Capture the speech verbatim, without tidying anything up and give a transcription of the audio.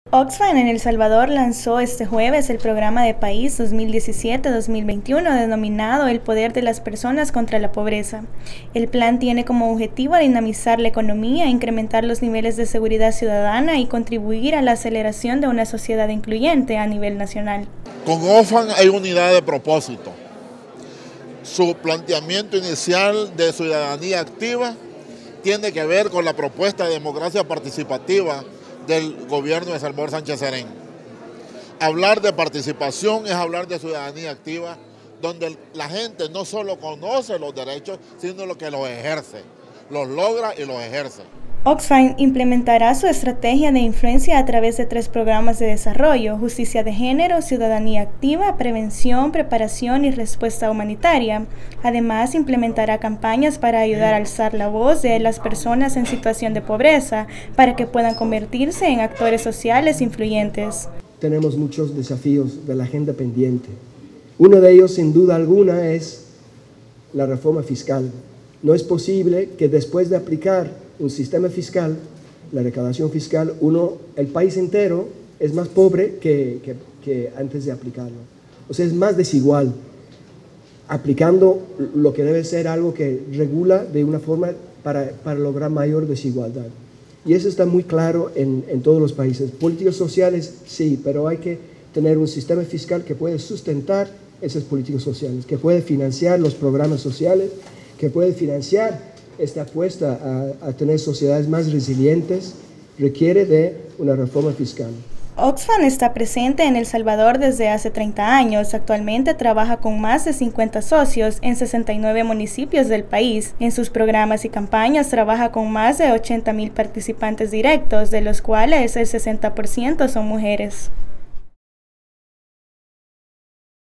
Oxfam en El Salvador lanzó este jueves el programa de país dos mil diecisiete a dos mil veintiuno denominado El Poder de las Personas contra la Pobreza. El plan tiene como objetivo dinamizar la economía, incrementar los niveles de seguridad ciudadana y contribuir a la aceleración de una sociedad incluyente a nivel nacional. Con Oxfam hay unidad de propósito. Su planteamiento inicial de ciudadanía activa tiene que ver con la propuesta de democracia participativa del gobierno de Salvador Sánchez Serén. Hablar de participación es hablar de ciudadanía activa, donde la gente no solo conoce los derechos, sino lo que los ejerce, los logra y los ejerce. Oxfam implementará su estrategia de influencia a través de tres programas de desarrollo: justicia de género, ciudadanía activa, prevención, preparación y respuesta humanitaria. Además, implementará campañas para ayudar a alzar la voz de las personas en situación de pobreza, para que puedan convertirse en actores sociales influyentes. Tenemos muchos desafíos de la agenda pendiente. Uno de ellos, sin duda alguna, es la reforma fiscal. No es posible que después de aplicar un sistema fiscal, la recaudación fiscal, uno, el país entero es más pobre que, que, que antes de aplicarlo. O sea, es más desigual, aplicando lo que debe ser algo que regula de una forma para, para lograr mayor desigualdad. Y eso está muy claro en, en todos los países. Políticas sociales, sí, pero hay que tener un sistema fiscal que puede sustentar esas políticas sociales, que puede financiar los programas sociales, que puede financiar esta apuesta a, a tener sociedades más resilientes, requiere de una reforma fiscal. Oxfam está presente en El Salvador desde hace treinta años. Actualmente trabaja con más de cincuenta socios en sesenta y nueve municipios del país. En sus programas y campañas trabaja con más de ochenta mil participantes directos, de los cuales el sesenta por ciento son mujeres.